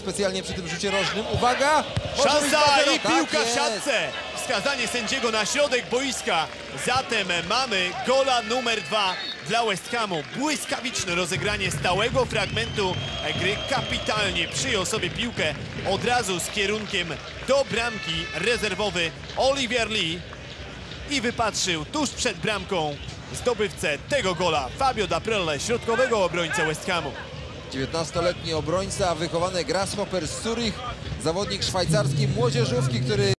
specjalnie przy tym rzucie rożnym. Uwaga! Szansa i tak piłka w jest. siatce. Wskazanie sędziego na środek boiska. Zatem mamy gola numer 2 dla West Hamu. Błyskawiczne rozegranie stałego fragmentu gry. Kapitalnie przyjął sobie piłkę od razu z kierunkiem do bramki rezerwowy Olivier Lee i wypatrzył tuż przed bramką zdobywcę tego gola, Fabio Daprelle, środkowego obrońcę West Hamu. 19-letni obrońca, wychowany Grasshopper z Zurich, zawodnik szwajcarskiej młodzieżówki, który